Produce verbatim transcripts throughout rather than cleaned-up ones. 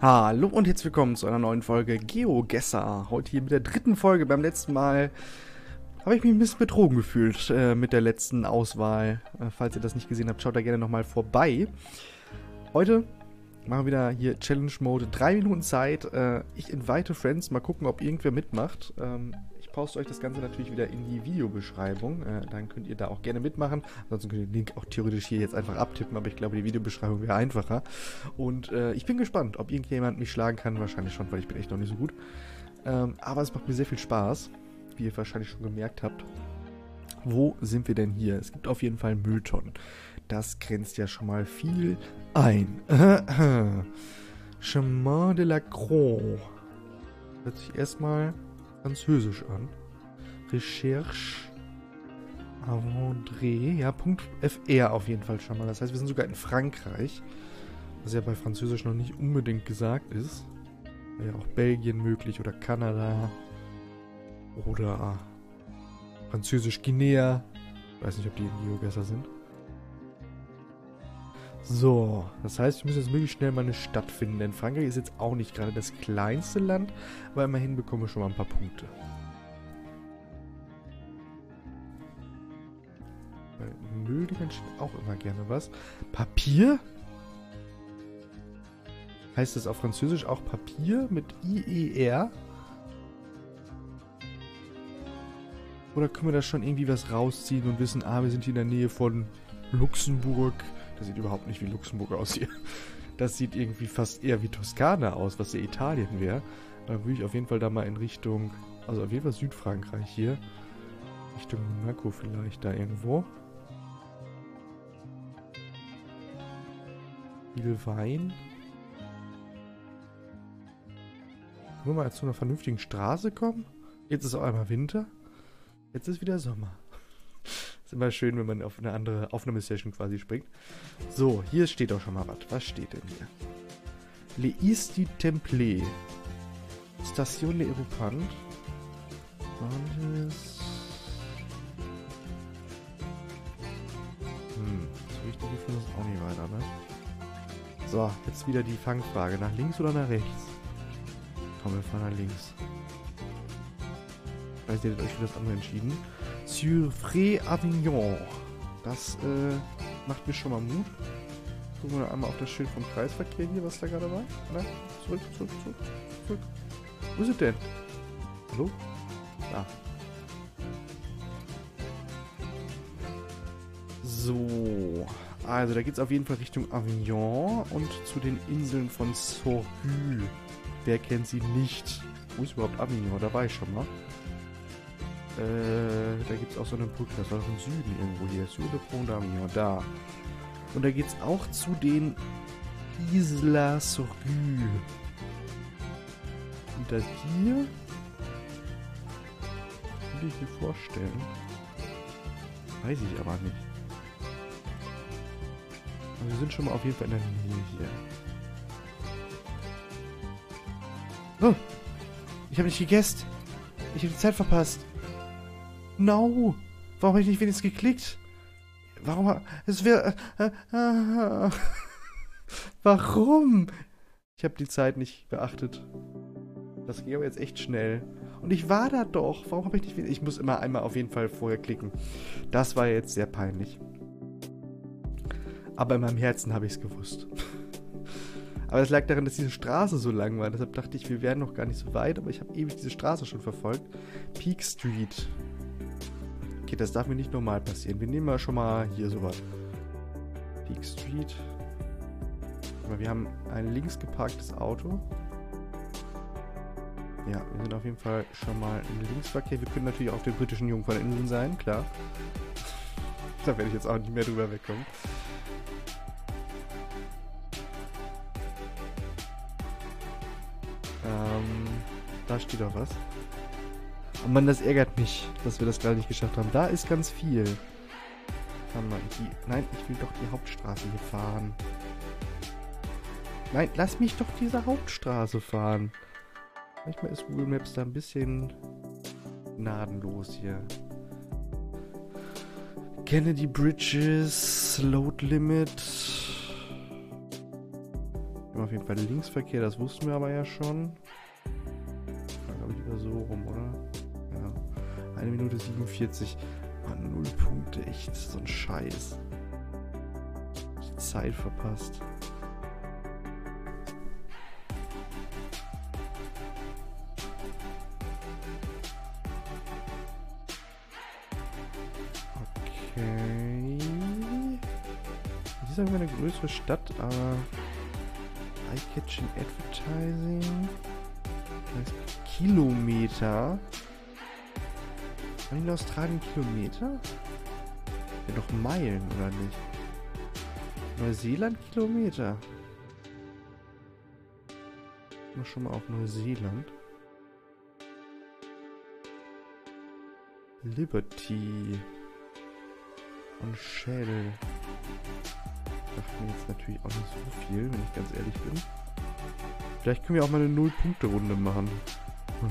Hallo und herzlich willkommen zu einer neuen Folge GeoGuessr. Heute hier mit der dritten Folge. Beim letzten Mal habe ich mich ein bisschen betrogen gefühlt äh, mit der letzten Auswahl. Äh, falls ihr das nicht gesehen habt, schaut da gerne nochmal vorbei. Heute machen wir wieder hier Challenge Mode. Drei Minuten Zeit. Äh, ich invite Friends. Mal gucken, ob irgendwer mitmacht. Ähm, ich poste euch das Ganze natürlich wieder in die Videobeschreibung. Äh, dann könnt ihr da auch gerne mitmachen. Ansonsten könnt ihr den Link auch theoretisch hier jetzt einfach abtippen. Aber ich glaube, die Videobeschreibung wäre einfacher. Und äh, ich bin gespannt, ob irgendjemand mich schlagen kann. Wahrscheinlich schon, weil ich bin echt noch nicht so gut. Ähm, aber es macht mir sehr viel Spaß. Wie ihr wahrscheinlich schon gemerkt habt. Wo sind wir denn hier? Es gibt auf jeden Fall Mülltonnen. Das grenzt ja schon mal viel ein. Chemin de la Croix. Hört sich erstmal französisch an. Recherche Avondré. Ja, Punkt F R auf jeden Fall schon mal. Das heißt, wir sind sogar in Frankreich. Was ja bei Französisch noch nicht unbedingt gesagt ist. Wäre ja auch Belgien möglich oder Kanada. Oder Französisch-Guinea. Ich weiß nicht, ob die in GeoGuessr sind. So, das heißt, wir müssen jetzt möglichst schnell mal eine Stadt finden, denn Frankreich ist jetzt auch nicht gerade das kleinste Land, aber immerhin bekommen wir schon mal ein paar Punkte. Bei Mülldienern steht auch immer gerne was. Papier? Heißt das auf Französisch auch Papier mit I E R? Oder können wir da schon irgendwie was rausziehen und wissen, ah, wir sind hier in der Nähe von Luxemburg. Das sieht überhaupt nicht wie Luxemburg aus hier. Das sieht irgendwie fast eher wie Toskana aus, was ja Italien wäre. Da würde ich auf jeden Fall da mal in Richtung, also auf jeden Fall Südfrankreich hier. Richtung Monaco vielleicht da irgendwo. Viel Wein. Können wir mal zu einer vernünftigen Straße kommen? Jetzt ist auch einmal Winter. Jetzt ist wieder Sommer. Ist immer schön, wenn man auf eine andere Aufnahmesession quasi springt. So, hier steht doch schon mal was. Was steht denn hier? Les Isti Templé. Station de Europant. Hm, so richtig gefunden ist auch nicht weiter, ne? So, jetzt wieder die Fangfrage. Nach links oder nach rechts? Komm, wir fahren nach links. Ich weiß, ihr habt euch für das andere entschieden. Sur Avignon. Das äh, macht mir schon mal Mut. Gucken wir einmal auf das Schild vom Kreisverkehr hier, was da gerade war. Na, zurück, zurück, zurück, zurück. Wo ist es denn? Hallo? Da. So. Also, da geht es auf jeden Fall Richtung Avignon und zu den Inseln von Sorgue. Wer kennt sie nicht? Wo ist überhaupt Avignon? Da war ich schon mal. Äh, da gibt es auch so eine Brücke, das war doch im Süden irgendwo hier. Sur le Pont d'Avignon, da. Und da geht es auch zu den Isla Sorgue. Und das hier würde ich mir vorstellen. Weiß ich aber nicht. Aber wir sind schon mal auf jeden Fall in der Nähe hier. Oh, ich habe nicht gegessen. Ich habe die Zeit verpasst. No! Warum habe ich nicht wenigstens geklickt? Warum? Es wäre... Äh, äh, äh, warum? Ich habe die Zeit nicht beachtet. Das ging aber jetzt echt schnell. Und ich war da doch. Warum habe ich nicht wenigstens... Ich muss immer einmal auf jeden Fall vorher klicken. Das war jetzt sehr peinlich. Aber in meinem Herzen habe ich es gewusst. Aber es lag daran, dass diese Straße so lang war. Deshalb dachte ich, wir wären noch gar nicht so weit. Aber ich habe ewig diese Straße schon verfolgt. Peak Street. Okay, das darf mir nicht normal passieren. Wir nehmen mal schon mal hier sowas. Peak Street. Aber wir haben ein links geparktes Auto. Ja, wir sind auf jeden Fall schon mal im Linksverkehr. Wir können natürlich auf den britischen Jungferninseln sein, klar. Da werde ich jetzt auch nicht mehr drüber wegkommen. Ähm, da steht doch was. Oh Mann, das ärgert mich, dass wir das gerade nicht geschafft haben. Da ist ganz viel. Warte mal, die, nein, ich will doch die Hauptstraße hier fahren. Nein, lass mich doch diese Hauptstraße fahren. Manchmal ist Google Maps da ein bisschen gnadenlos hier. Kennedy Bridges, Load Limit. auf jeden Fall Linksverkehr, das wussten wir aber ja schon. Dann glaube ich wieder so rum, oder? Ja. eine Minute siebenundvierzig. Mann, null Punkte, echt so ein Scheiß. Die Zeit verpasst. Okay. Das ist irgendwie eine größere Stadt, aber Eye-Catching Advertising. Das heißt Kilometer. Waren in Australien Kilometer? Ja, doch Meilen, oder nicht? Neuseeland Kilometer. Mal schon mal auf Neuseeland. Liberty. Und Shell. Sagt mir jetzt natürlich auch nicht so viel, wenn ich ganz ehrlich bin. Vielleicht können wir auch mal eine Null-Punkte-Runde machen. Hm.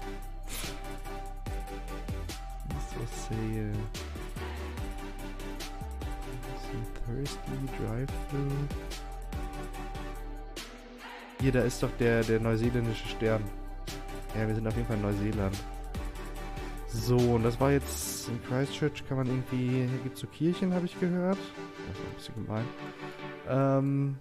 So sale. Thirsty, Drive-Thru. Hier, da ist doch der, der neuseeländische Stern. Ja, wir sind auf jeden Fall in Neuseeland. So, und das war jetzt in Christchurch, kann man irgendwie, hier gibt es so Kirchen, habe ich gehört. Das ist ein bisschen gemein. Ähm,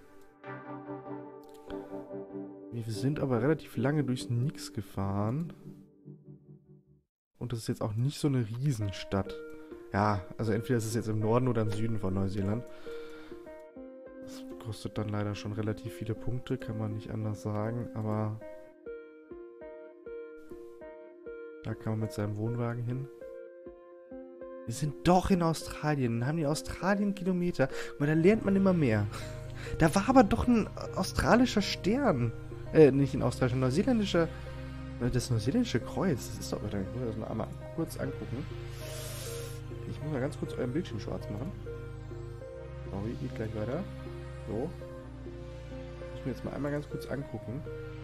wir sind aber relativ lange durchs Nix gefahren. Und das ist jetzt auch nicht so eine Riesenstadt. Ja, also entweder ist es jetzt im Norden oder im Süden von Neuseeland. Das kostet dann leider schon relativ viele Punkte, kann man nicht anders sagen, aber da kann man mit seinem Wohnwagen hin. Wir sind doch in Australien. Dann haben die Australien Kilometer. Aber da lernt man immer mehr. Da war aber doch ein australischer Stern. Äh, nicht ein australischer, ein neuseeländischer. Das neuseeländische Kreuz. Das ist doch. Ich muss das mal einmal kurz angucken. Ich muss mal ganz kurz euren Bildschirm schwarz machen. Sorry, geht gleich weiter. So. Ich muss mir jetzt mal einmal ganz kurz angucken.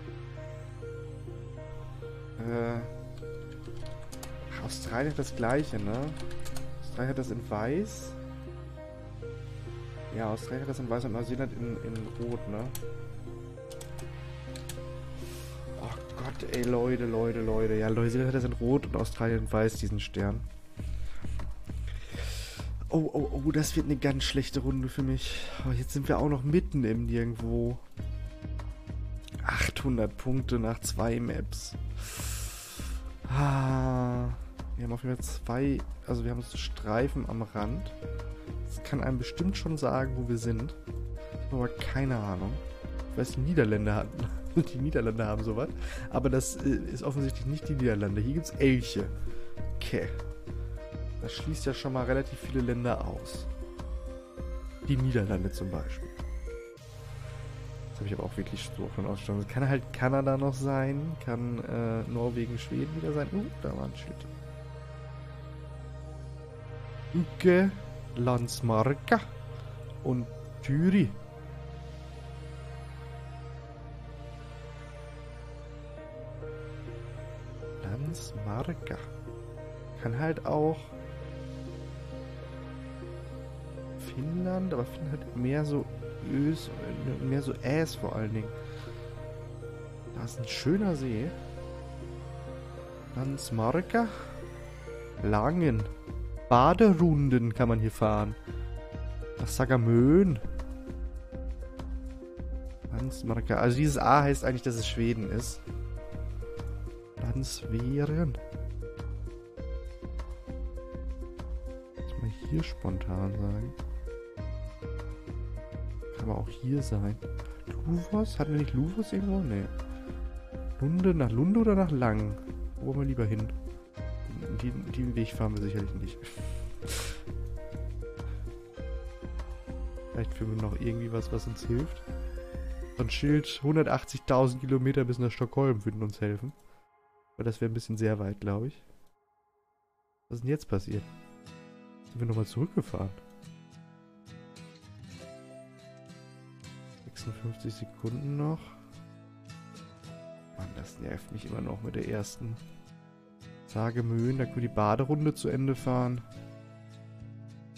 Äh. Australien hat das gleiche, ne? Australien hat das in weiß. Ja, Australien hat das in weiß und Neuseeland in, in rot, ne? Oh Gott, ey, Leute, Leute, Leute. Ja, Neuseeland hat das in rot und Australien in weiß, diesen Stern. Oh, oh, oh, das wird eine ganz schlechte Runde für mich. Oh, jetzt sind wir auch noch mitten im Nirgendwo. achthundert Punkte nach zwei Maps. Ah... Wir haben auf jeden Fall zwei, also wir haben so Streifen am Rand. Das kann einem bestimmt schon sagen, wo wir sind. Ich habe aber keine Ahnung. Ich weiß, die Niederländer hatten. Die Niederländer haben sowas. Aber das ist offensichtlich nicht die Niederlande. Hier gibt es Elche. Okay. Das schließt ja schon mal relativ viele Länder aus. Die Niederlande zum Beispiel. Das habe ich aber auch wirklich so von ausgestellt. Kann halt Kanada noch sein. Kann äh, Norwegen, Schweden wieder sein. Uh, da war ein Schild. Uke, Landsmarka und Tyri. Landsmarka. Kann halt auch Finnland, aber Finnland hat mehr so Ös, mehr so Äs vor allen Dingen. Da ist ein schöner See. Landsmarka. Langen. Baderunden kann man hier fahren. Nach Sagamön. Landsmarka. Also dieses A heißt eigentlich, dass es Schweden ist. Landsveren. Muss mal hier spontan sagen. Kann aber auch hier sein. Luvos? Hatten wir nicht Luvos irgendwo? Nee. Lunde, nach Lunde oder nach Lang? Wo wollen wir lieber hin? Die, den Weg fahren wir sicherlich nicht. Vielleicht finden wir noch irgendwie was, was uns hilft. So ein Schild, hundertachtzigtausend Kilometer bis nach Stockholm würden uns helfen. Aber das wäre ein bisschen sehr weit, glaube ich. Was ist denn jetzt passiert? Sind wir nochmal zurückgefahren? sechsundfünfzig Sekunden noch. Mann, das nervt mich immer noch mit der ersten. Sagemöen, da können wir die Baderunde zu Ende fahren.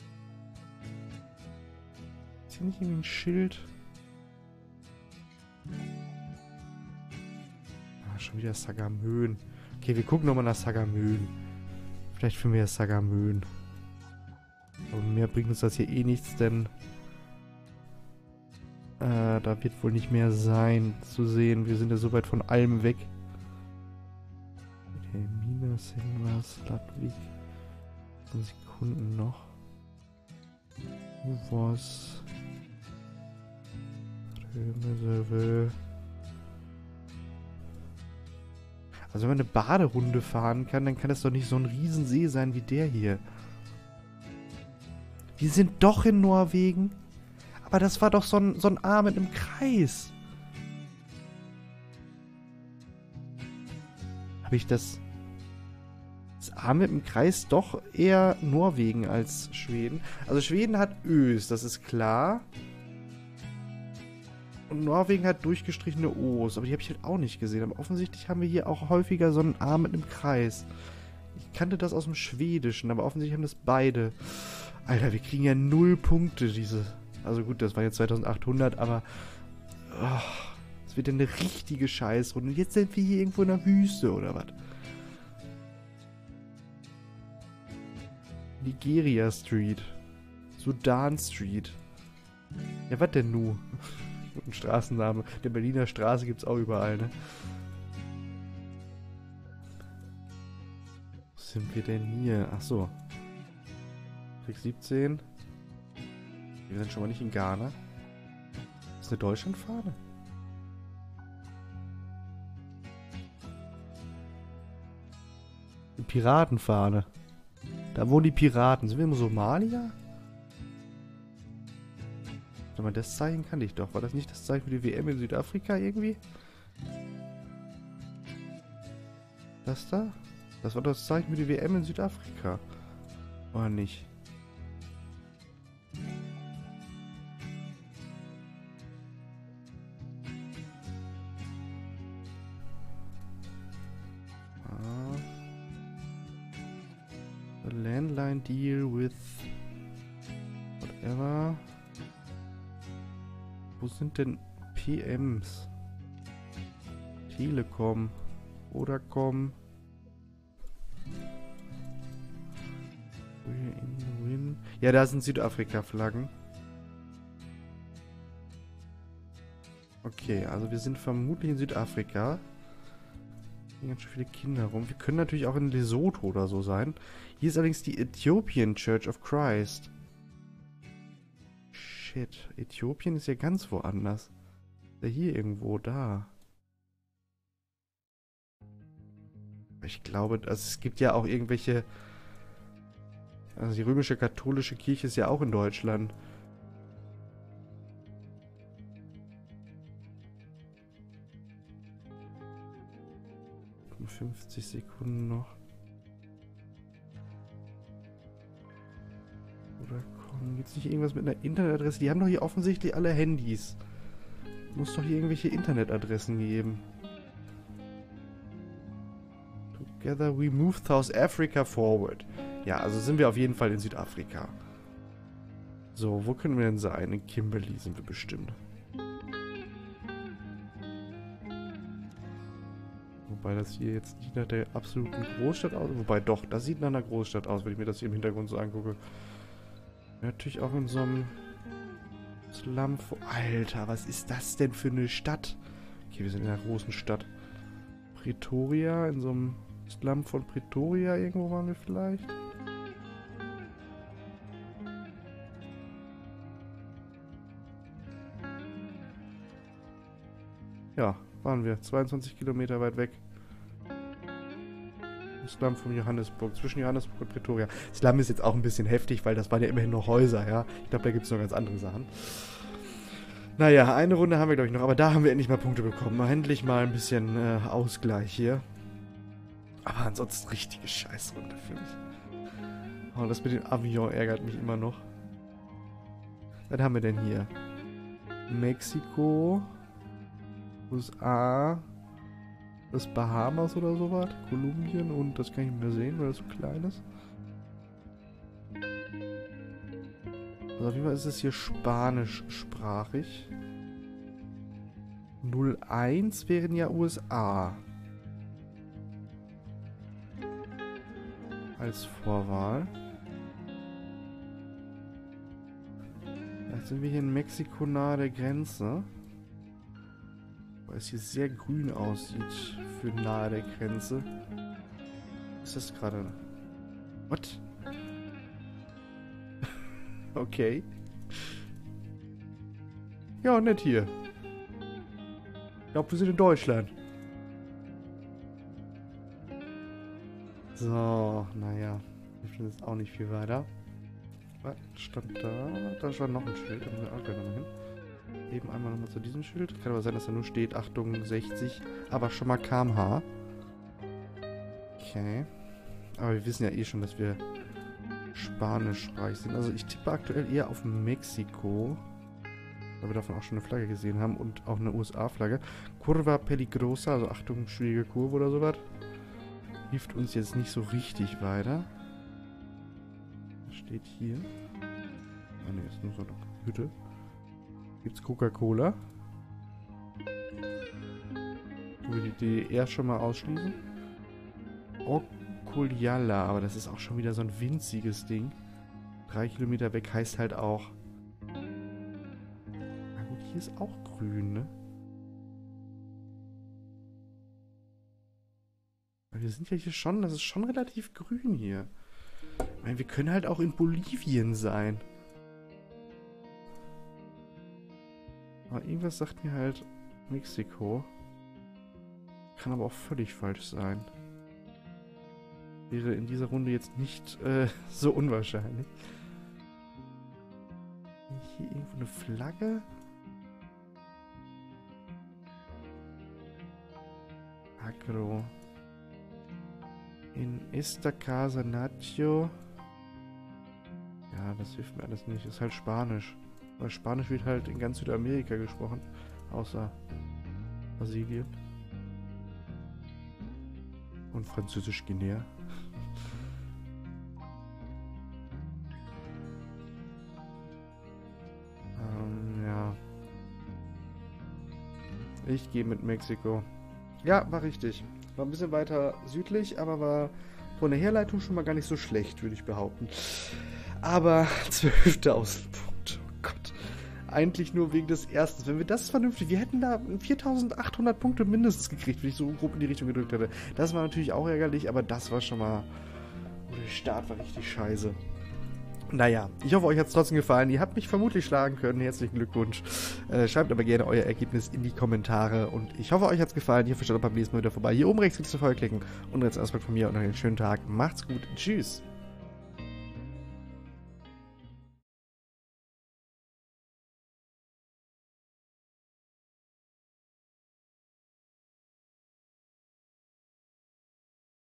Ist hier nicht irgendwie ein Schild? schon wieder Sagamön. Okay, wir gucken nochmal nach Sagamön. Vielleicht finden wir ja Sagamön. Aber mehr bringt uns das hier eh nichts, denn äh, da wird wohl nicht mehr sein zu sehen. Wir sind ja so weit von allem weg. Okay, Minas, irgendwas, Ludwig. Sekunden noch. Uvos. Also wenn man eine Baderunde fahren kann, dann kann das doch nicht so ein Riesensee sein wie der hier. Wir sind doch in Norwegen. Aber das war doch so ein, so ein Arm mit einem Kreis. Habe ich das... Das Arm mit dem Kreis doch eher Norwegen als Schweden. Also Schweden hat Ös, das ist klar. Und Norwegen hat durchgestrichene O's, aber die habe ich halt auch nicht gesehen. Aber offensichtlich haben wir hier auch häufiger so einen Arm mit einem Kreis. Ich kannte das aus dem Schwedischen, aber offensichtlich haben das beide. Alter, wir kriegen ja null Punkte, diese... Also gut, das war jetzt zweitausendachthundert, aber... Oh, das wird ja eine richtige Scheißrunde. Und jetzt sind wir hier irgendwo in der Wüste, oder was? Nigeria Street. Sudan Street. Ja, was denn nu? Ein Straßenname. Der Berliner Straße gibt's auch überall, ne? Wo sind wir denn hier? Ach so. Krieg siebzehn. Wir sind schon mal nicht in Ghana. Das ist eine Deutschlandfahne. Eine Piratenfahne. Da wohnen die Piraten. Sind wir im Somalia? Wenn man das Zeichen kannte ich doch. War das nicht das Zeichen für die W M in Südafrika irgendwie? Das da? Das war das Zeichen für die W M in Südafrika. Oder nicht? Ah. A landline deal with whatever. Wo sind denn P Ms? Telekom. Vodacom. We're in the wind. Ja, da sind Südafrika-Flaggen. Okay, also wir sind vermutlich in Südafrika. Hier sind ganz schön viele Kinder rum. Wir können natürlich auch in Lesotho oder so sein. Hier ist allerdings die Ethiopian Church of Christ. Shit, Äthiopien ist ja ganz woanders. Ist ja hier irgendwo, da. Ich glaube, also es gibt ja auch irgendwelche... Also die römische katholische Kirche ist ja auch in Deutschland. fünfzig Sekunden noch. Oder komm, gibt's nicht irgendwas mit einer Internetadresse? Die haben doch hier offensichtlich alle Handys. Muss doch hier irgendwelche Internetadressen geben. Together we move South Africa forward. Ja, also sind wir auf jeden Fall in Südafrika. So, wo können wir denn sein? In Kimberley sind wir bestimmt. Wobei das hier jetzt nicht nach der absoluten Großstadt aussieht. Wobei doch, das sieht nach einer Großstadt aus, wenn ich mir das hier im Hintergrund so angucke. Ja, natürlich auch in so einem Slum. Alter, was ist das denn für eine Stadt? Okay, wir sind in einer großen Stadt. Pretoria, in so einem Slum von Pretoria irgendwo waren wir vielleicht. Ja, waren wir. zweiundzwanzig Kilometer weit weg. Slum von Johannesburg. Zwischen Johannesburg und Pretoria. Slum ist jetzt auch ein bisschen heftig, weil das waren ja immerhin noch Häuser, ja. Ich glaube, da gibt es noch ganz andere Sachen. Naja, eine Runde haben wir, glaube ich, noch. Aber da haben wir endlich mal Punkte bekommen. Endlich mal ein bisschen äh, Ausgleich hier. Aber ansonsten richtige Scheißrunde für mich. Oh, das mit dem Avion ärgert mich immer noch. Was haben wir denn hier? Mexiko. U S A, das Bahamas oder sowas, Kolumbien und das kann ich nicht mehr sehen, weil das so klein ist. Also auf jeden Fall ist es hier spanischsprachig. null eins wären ja U S A. als Vorwahl. Jetzt sind wir hier in Mexiko nahe der Grenze. Weil es hier sehr grün aussieht für nahe der Grenze. Was ist das gerade? What? Okay. Ja, nett hier. Ich glaube, wir sind in Deutschland. So, naja. Hilft uns jetzt auch nicht viel weiter. Was stand da? Da stand noch ein Schild. Da müssen wir auch gleich nochmal hin. Eben einmal nochmal zu diesem Schild. Kann aber sein, dass da nur steht, Achtung, sechzig. Aber schon mal Kilometer pro Stunde. Okay. Aber wir wissen ja eh schon, dass wir spanischsprachig sind. Also ich tippe aktuell eher auf Mexiko. Weil wir davon auch schon eine Flagge gesehen haben. Und auch eine U S A-Flagge. Curva peligrosa, also Achtung, schwierige Kurve oder sowas. Hilft uns jetzt nicht so richtig weiter. Was steht hier? Ah ne, ist nur so eine Hütte. Gibt's Coca-Cola? Wo wir die D D R schon mal ausschließen. Okuliala, aber das ist auch schon wieder so ein winziges Ding. Drei Kilometer weg heißt halt auch... Na gut, hier ist auch grün, ne? Wir sind ja hier schon, das ist schon relativ grün hier. Ich meine, wir können halt auch in Bolivien sein. Aber irgendwas sagt mir halt Mexiko. Kann aber auch völlig falsch sein. Wäre in dieser Runde jetzt nicht äh, so unwahrscheinlich. Hier irgendwo eine Flagge? Agro. In esta casa Nacho. Ja, das hilft mir alles nicht. Das ist halt Spanisch. Weil Spanisch wird halt in ganz Südamerika gesprochen. Außer Brasilien. Und Französisch Guinea. ähm, ja. Ich gehe mit Mexiko. Ja, war richtig. War ein bisschen weiter südlich, aber war von der Herleitung schon mal gar nicht so schlecht, würde ich behaupten. Aber zwölftausend Punkte, oh Gott. Eigentlich nur wegen des Ersten. Wenn wir das vernünftig... Wir hätten da viertausendachthundert Punkte mindestens gekriegt, wenn ich so grob in die Richtung gedrückt hätte. Das war natürlich auch ärgerlich, aber das war schon mal... Oh, der Start war richtig scheiße. Naja, ich hoffe, euch hat es trotzdem gefallen. Ihr habt mich vermutlich schlagen können. Herzlichen Glückwunsch. Äh, schreibt aber gerne euer Ergebnis in die Kommentare. Und ich hoffe, euch hat es gefallen. Ihr schaut beim nächsten Mal wieder vorbei. Hier oben rechts klickt zur Feuer klicken. Und jetzt erstmal von mir und noch einen schönen Tag. Macht's gut. Tschüss.